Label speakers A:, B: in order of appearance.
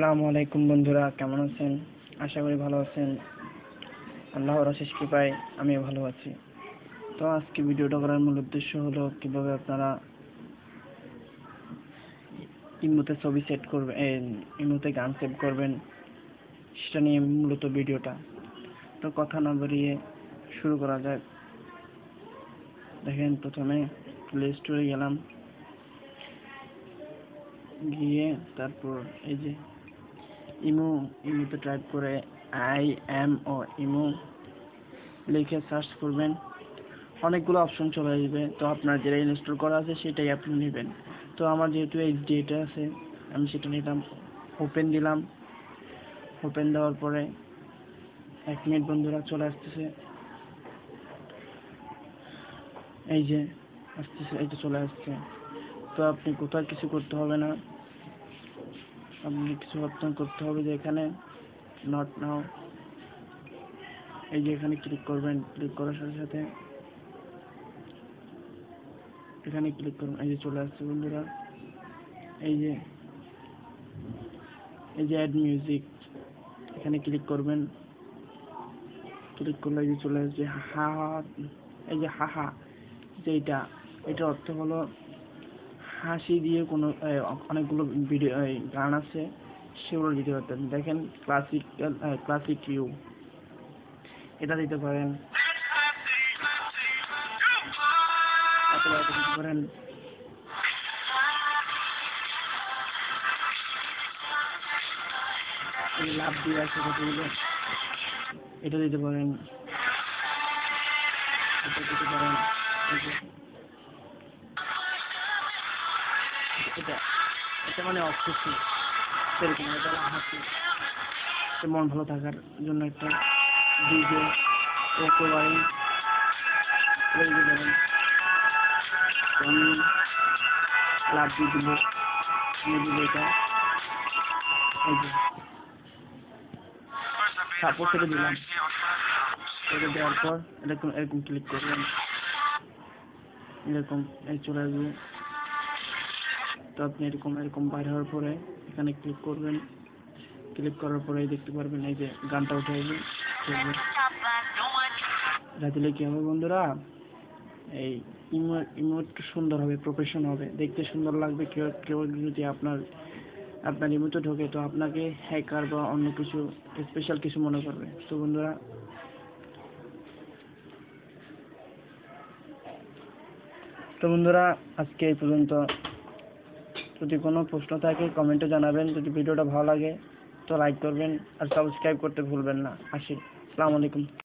A: আসসালামু আলাইকুম বন্ধুরা, কেমন আছেন? আশা করি ভালো আছেন। আল্লাহর অশেষ কৃপায় আমি ভালো আছি। তো আজকে ভিডিওটা করার মূল উদ্দেশ্য হলো কিভাবে আপনারা ইমোতে ছবি সেট করবেন, ইমোতে গান সেভ করবেন, সেটা নিয়ে মূলত ভিডিওটা। তো কথা না বাড়িয়ে শুরু করা যাক। দেখেন, প্রথমে প্লে স্টোরে গেলাম, গিয়ে তারপর এই যে ইমোতে টাইপ করে IMO ইমো লিখে সার্চ করবেন। অনেকগুলো অপশন চলে আসবে। তো আপনার যেটা ইনস্টল করা আছে সেটাই আপনি নেবেন। তো আমার যেহেতু HD এটা আছে, আমি সেটা নিলাম, ওপেন দিলাম। ওপেন দেওয়ার পরে 1 মিনিট বন্ধুরা, চলে আসতেছে। এই যে আসতেছে, এই যে চলে আসছে। তো আপনি কোথাও কিছু করতে হবে না, আপনি কিছু অপশন করতে হবে যে এখানে নট নাও, এই যে এখানে ক্লিক করবেন। ক্লিক করার সাথে সাথে এখানে ক্লিক করুন। এই যে চলে আসছে বন্ধুরা, এই যে অ্যাড মিউজিক, এখানে ক্লিক করবেন। ক্লিক করলে এই যে চলে আসছে এই যে হাহা, এটা অর্থ হলো হাসি দিয়ে কোনো অনেকগুলো ভিডিও গান আছে, সেগুলো দিতে পারতেন। দেখেন, ক্লাসিক ইউ, এটা দিতে পারেন। অথবা এটা দিতে পারেন লাভ দিয়ে আছে কতগুলো, এটা দিতে পারেন। এটা দিতে পারেন এটা মানে অবসেসিভ, সেরকম। এটা হলো হাসি, মন ভালো থাকার জন্য একটা ভিডিও একেবারে দিতে পারেন। আমি লাভ দিয়ে দিব, এটা এই যে সাপোর্ট করে দিলাম। এটা দেওয়ার পর এরকম ক্লিক করবেন, এরকম এই চলে আসবে। তো আপনি এরকম বাইর হওয়ার পরে এখানে ক্লিক করবেন। ক্লিক করার পরে দেখতে পারবেন এই যে গানটা উঠে আসবে। যা দিলে কি হবে বন্ধুরা, এই ইমোট সুন্দর হবে, প্রফেশন হবে, দেখতে সুন্দর লাগবে। কেউ যদি আপনার ইমোতে ঢোকে, তো আপনাকে হ্যাকার বা অন্য কিছু স্পেশাল কিছু মনে করবে। তো বন্ধুরা আজকে এই পর্যন্ত। যদি কোনো প্রশ্ন থাকে কমেন্টে জানাবেন। যদি ভিডিওটা ভালো লাগে তো লাইক করবেন, আর সাবস্ক্রাইব করতে ভুলবেন না। আসসালামু আলাইকুম।